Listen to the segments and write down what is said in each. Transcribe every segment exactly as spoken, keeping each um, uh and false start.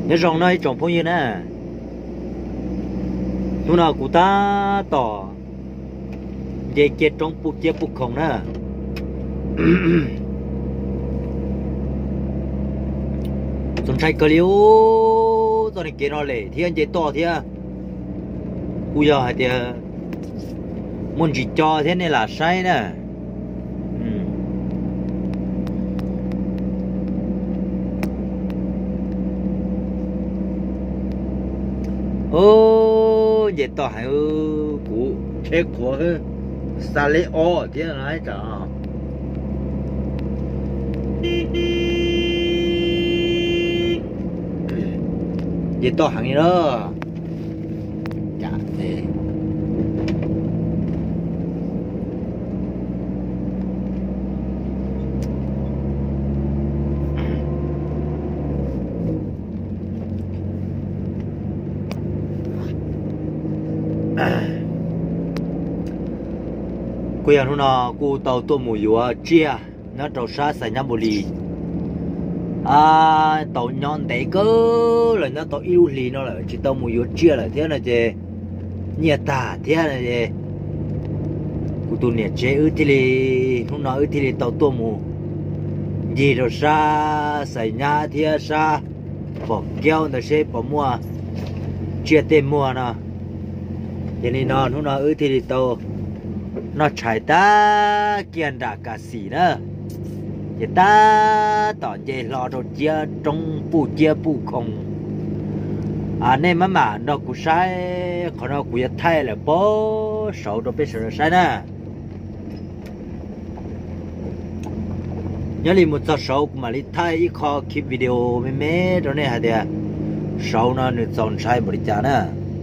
nhớ rong nó trồng phong như nè lúc nào cụ ta tỏ về chết trong bụng chết bụng không nè sân trái cơ liu tao này kia nó lệ thì anh chế to thì à bây giờ thì muốn chỉ cho thế này là sai nè ô vậy tao hay cũ chết của xa lệ ô thế là ai trả vậy tao hàng gì đó chả thế quê anh nó cô tàu tôi mùi dùa chia nó trâu sa xài nhá bồ lì à tàu nhon té cơ là nó tàu yêu lì nó là chỉ tàu mùi dùa chia là thế là gì nhiệt ta thế là gì cô tu nhiệt chế ư thì lì không nói ư thì lì tàu tôi mù gì rồi sa xài nhá thế sa bỏ keo nó sẽ bỏ mua chia tiền mua nè cho nên nó không nói ư thì lì tàu nó chạy ta kiên đã cả xỉ nữa thì ta tỏ về lò đồ chia trong bù chia bù không à nên mà mà nó cũng sai còn nó cũng thay là bố sầu đồ biết sửa sai nè nhớ đi một giờ sầu mà đi thay ít khó clip video mấy mấy đó này hả thì sầu nó được dọn sai một đi chả nè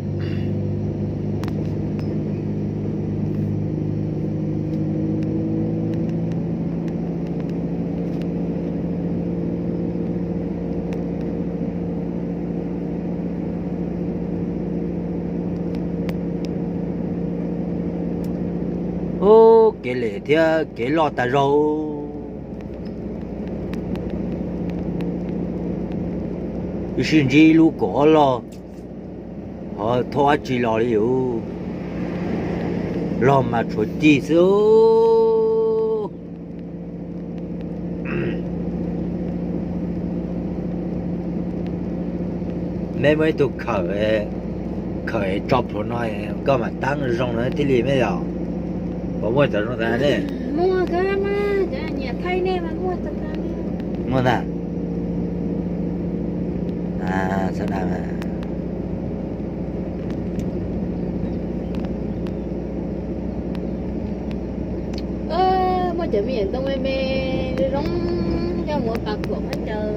ô cái lệ thì cái lọ ta rau cái chuyện gì lu có lo họ thoa chỉ lo liu lo mà chuột gì số mấy mấy tụ khởi khởi chọc rồi nói có mà tăng rong nữa thì liền mấy giờ bỏ mua cho nó ra đi mua cái mà nhà thay nè mà mua cho ra đi mua nào à sao nào mà ơ mua chợ miệng tao mê mê rong cho mua bạc của hết trời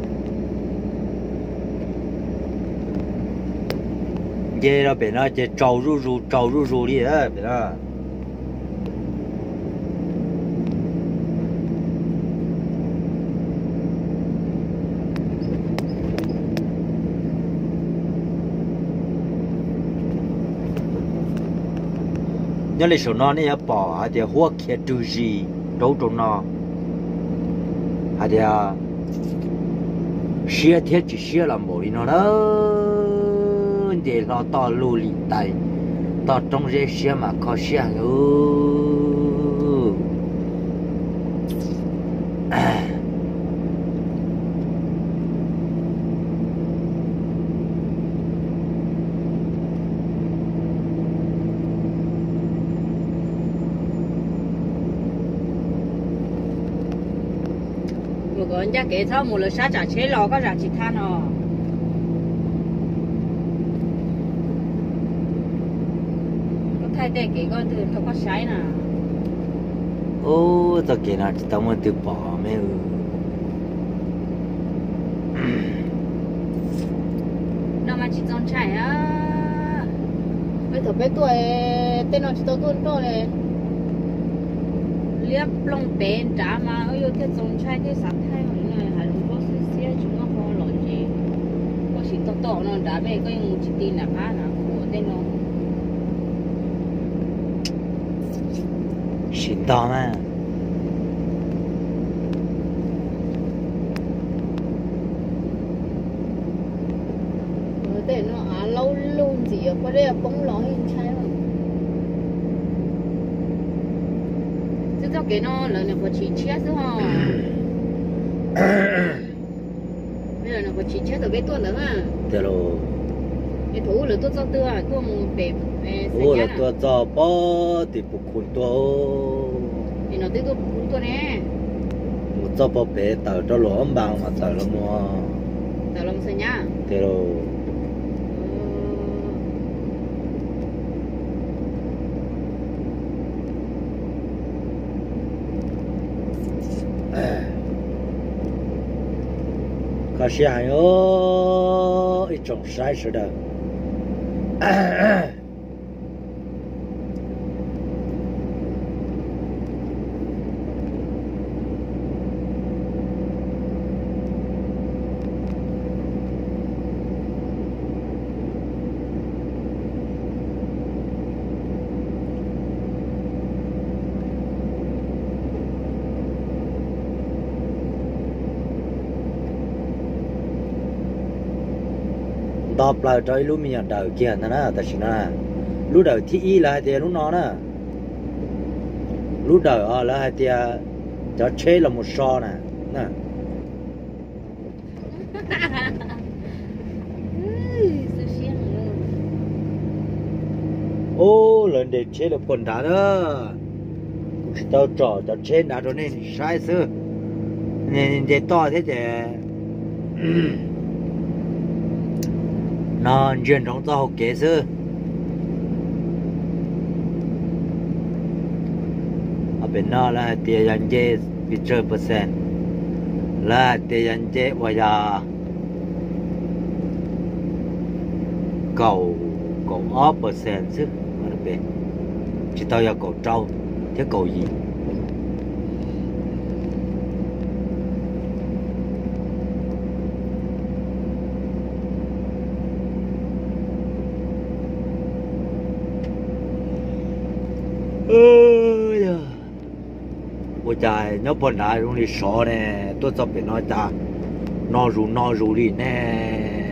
dê đó bên đó dê trâu ru ru trâu ru ru đi á bên đó nhớ lịch sử nó này bỏ hay thì hoa kia trừ gì đấu trong nó hay thì xia thiết chỉ xia làm bộ đi nó đó để nó to lù lì tay to trong dây xia mà có xia ừ còn cha kể sao một lần sát trả chế lò có trả chỉ than nó có thay để kể coi từ nó có sái nè ô tao kể nào chỉ tao muốn từ bỏ mấy ừ nó mà chỉ tròn chảy á bây giờ bé tuổi tên nó chỉ tao tuôn to này liếp lông bền trả mà ơi cái tròn chảy cái sạch thay rồi này hay luôn có xíu chúng nó không lỗi gì có chỉ to to nó đã bé có một chỉ tin là phá nó của tên nó xin to mà để nó à lâu luôn gì có đây là bóng ló hình trái không chứ cho cái nó là nó có chỉ chết chứ không bây giờ nó có chỉ chết ở bên tuần nữa à thế rồi cái thú là tôi cho tôi à tôi muốn bể ô là tôi cho bó thì bụng khôn tôi thì nó tới tôi tôi nè một cho bó bé tờ cho lỗ âm bằng mà tờ là mua tờ làm sao nhá thế rồi có些还有一种筛式的。đọc lại cho lúc mình nhận đầu kia nè nè, tại sao lúc đầu thì y là thì lúc nó nè, lúc đầu là thì cho chơi là một so nè, nè. Ô lần để chơi là quần đá đó, tao trò cho chơi đá cho nên sai sự, nên để to thế thì nó truyền thống cho học kế sư ở bên nó là tiền nhân chế bị chơi percent là tiền nhân chế bây giờ cầu cầu ó percent chứ ở bên chỉ tao giờ cầu trâu thế cầu gì ơi ôi trời nhớ bọn đại luôn đi sợ nè tôi cho phải nói ta nó rủ nó rủ đi nè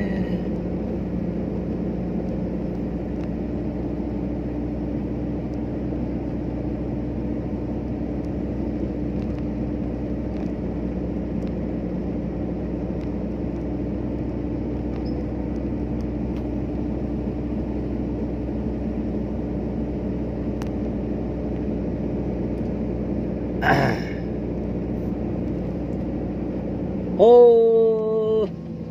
ô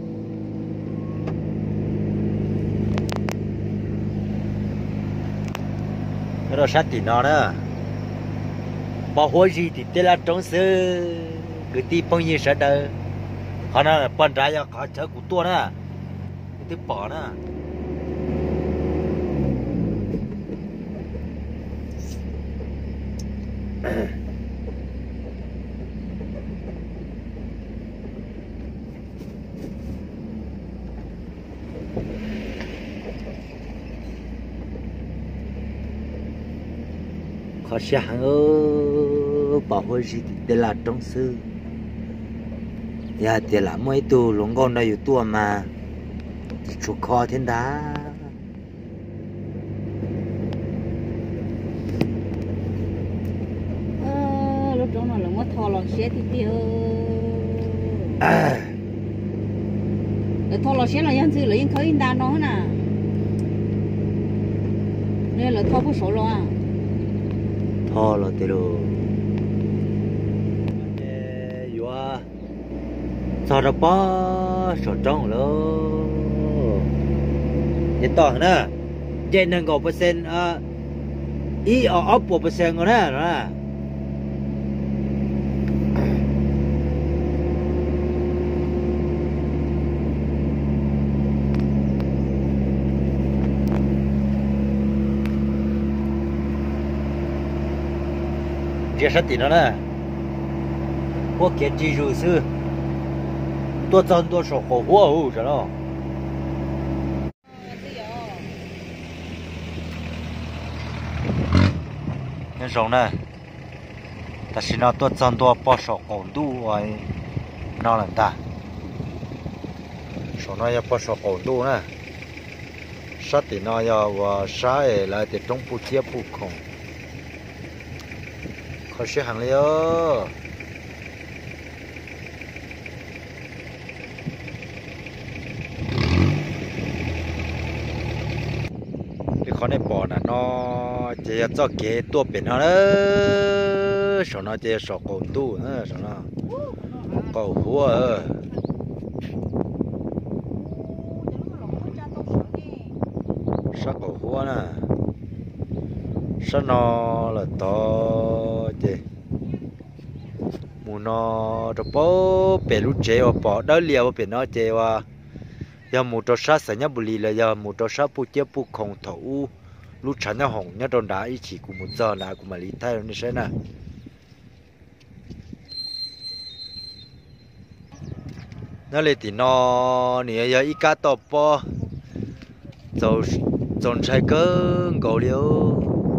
cái đó sát thì nó đó bảo hộ gì thì tên là trong sự cái tí bao nhiêu sẽ đâu họ nói bọn trái cho họ chơi của tôi đó cái tí bỏ đó họ sẽ hàng ở bảo hộ gì thì là trong sư ya thì là mấy tu lông con đây tu mà chụp kho thiên đá lúc đó nó là mất thò lò xe thì tiêu thò lò xe là nhân sự là nhân khởi đa nó nè đây là thò bút số lo à thò là thế rồi vừa sao đó bó số trong luôn hiện toàn nữa trên nâng cầu percent à ý ở ốp một percent rồi nè đó cái sát thì nó nè, quốc kế chỉ dụ sư, tôi chọn tôi số khổ hoa hữu rồi đó. Nhân giống nè, ta xin nó tôi chọn tôi bỏ số khổ đủ rồi, nó là ta, số nó ya bỏ số khổ đủ nè. sát thì nó giờ và sát lại thì trong bút chia bút không khó sẽ hàng liêu cái khó này bỏ là nó chỉ cho cái tua biển nó đó sao nó chỉ sọ cổ tu nữa sao nó cổ hua sao cổ hua nè sao nó là to chứ mù nó cho bố bể lú chế và bỏ đỡ liều bể nó chế và giờ mù cho sát sợi nhá bù lì là giờ mù cho sát bù chế bù không thấu lú chắn nhá hỏng nhá đòn đá ý chỉ của một giờ là của mà lì thay nó sẽ nè nó lấy thì nó nè giờ ít cá to po rồi trồng trái cơ gạo liều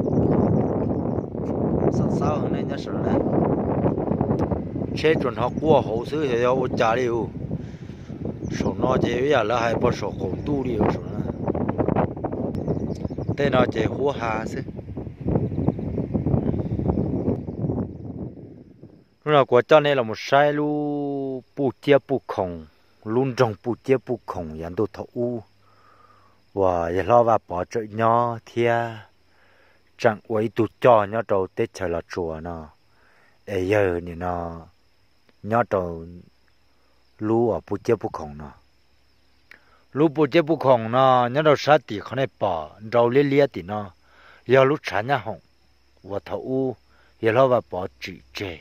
sao sao hôm nay nhá sợ nè chế chuẩn học qua hậu sư thì yêu trả liều số nó chế bây giờ là hai bao số cổ tu liều số nó tên nó chế hua hà sư lúc nào của cho nên là một sai lu bù chia bù khổng luôn trồng bù chia bù khổng dàn đồ thấu u và giờ lo vào bỏ trợ nhỏ thia chẳng quấy tụt cho nhỏ đầu tết chờ là chùa nó ấy giờ thì nó nhỏ đầu lú ở bù chế bù khổng nó lú bù chế bù khổng nó nhỏ đầu sát thì không này bỏ đầu lia lia thì nó giờ lú chán nhá hỏng và thấu u giờ lo vào bỏ chỉ chế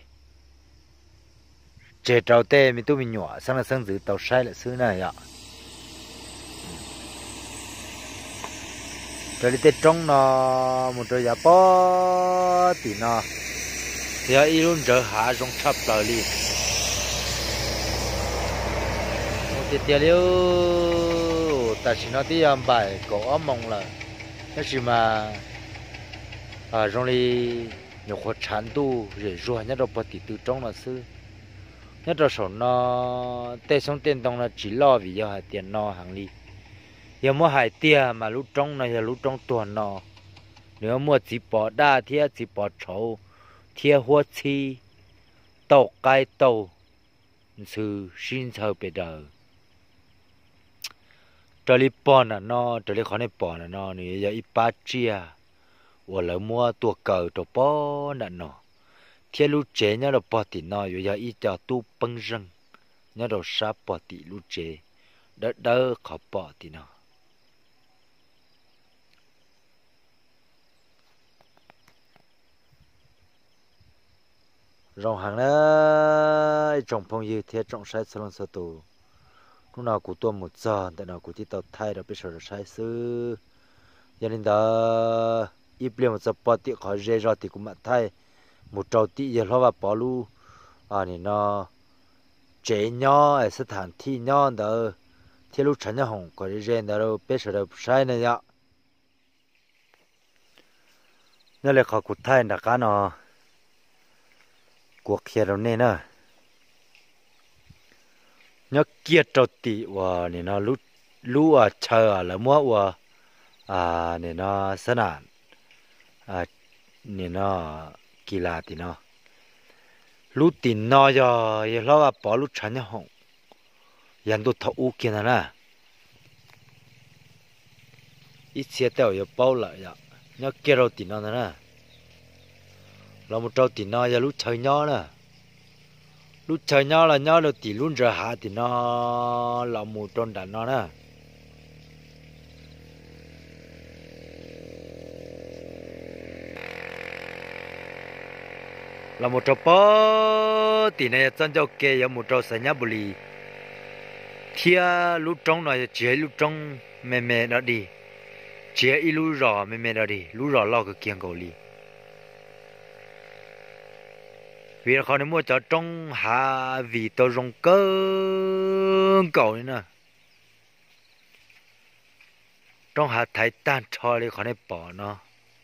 chế trâu tê mình tụi mình nhỏ sang là sang giữ tàu sai lại xứ này ạ rồi đi tết trong nó một trời giá bó thì nó giờ y luôn trở hạ trong thấp tờ đi một tiệt tiệt liu ta chỉ nói tí bài có mong là cái gì mà à trong đi nhiều khó chán tu rồi rồi nhất là bớt từ trong là xứ nhất là số nó tê xong tiền đồng là chỉ lo vì giờ tiền nó hàng ly giờ mua hải tiền mà lúc trong này giờ lúc trong tuần nó nếu mua chỉ bỏ đa thì chỉ bỏ trâu thì hoa chi tàu cái tàu sự sinh sờ bề đời trở lại bỏ là nó trở lại khó này bỏ là nó này giờ ít ba chia và lại mua tua cờ cho bỏ là nó thiên lũ chế nhớ được bỏ tỉ nó rồi giờ ít cho tu bưng răng nhớ được sát bỏ tỉ lũ chế đỡ đỡ khó bỏ tỉ nó rong hàng đó trồng phong dư thế trồng sai salon sơ tù lúc nào cũng tuôn một giờ tại nào cũng chỉ tàu thay được bây giờ sai sư gia đình đó ít liền một giờ bỏ tỉ khỏi dễ rồi thì cũng mà thay một trâu tí giờ lo vào bỏ lu à thì nó chế nhỏ ở sân thản thi nhỏ đó thì lúc chắn nhỏ hồng có đi ra đó biết sợ đâu sai này ạ nó lại khó cụt thay là cá nó cuộc kia đâu nên à nó kia trâu tí và thì nó lúc lúc à chờ là mua và à thì nó sân hạn à thì nó kỳ lạ thì nó lúc tin nó giờ giờ lo bỏ lúc chán nhá hông dàn đồ thấu kia nè ít xe tàu giờ bao lại giờ nhớ kia đâu tin nó nè là một trâu tin nó giờ lúc chơi nhỏ nè lúc chơi nhỏ là nhỏ được tỷ luôn giờ hạ thì nó là một tròn đàn nó nè là một trâu bó thì này chân cho kê có một trâu sấy nhá bù lì thia lúc trong này chỉ lúc trong mẹ mẹ đó đi chỉ ít lúc rõ mẹ mẹ đó đi lúc rõ lo cái kiêng cầu lì vì là họ nên mua cho trong hạ vì tôi rong cơ cầu này nè trong hạ thái tan cho đi họ nên bỏ nó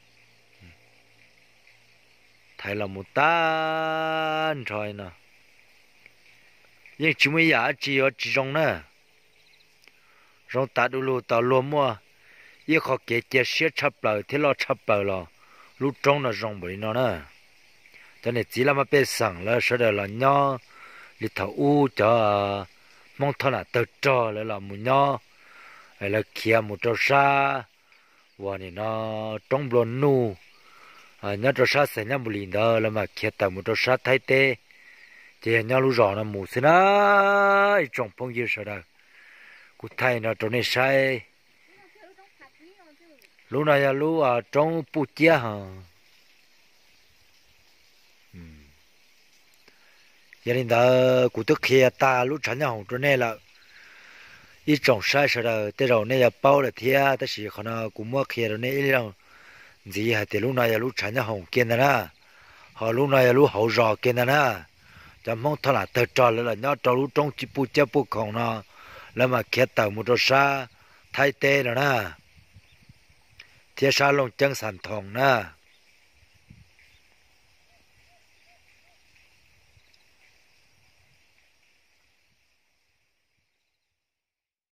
thái là một tan thôi nè nhưng chỉ mới giả chỉ ở chỉ trong nè rong ta đủ lù ta lùa mua yêu khó kế chế xếp chấp bờ thế lo chấp bờ lo lúc trong nó rong bởi nó nè cho nên chỉ là mà bé sẵn là sau đó là nhỏ lịch thảo u cho mong thọ là tự cho lại là một nhỏ hay là kia một trâu sa và này nó trong lon nu à nhớ trâu sa sẽ nhớ một lần đó là mà kia tàu một trâu sa thay tê chỉ nhớ lúc rõ là một xin á trong phong nhiêu sau đó cụ thay nó trong này sai lúc này là lúc à trong bụi chia hả gia đình đó cụ tức kia ta lúc chẳng nhau trong này là ít trồng sai sau đó tới rồi này là bao là thia tới chỉ còn là cụ mua kia rồi này ít đâu gì hay từ lúc này là lúc chẳng nhau kia nè họ lúc này là lúc hậu rò kia nè cho mong thôi là tự trò là nhớ trò lúc trong chỉ bụi chia bụi không nó là mà kia tàu một trò sa thay tê rồi nè thiết sa lông chân sản thòng nè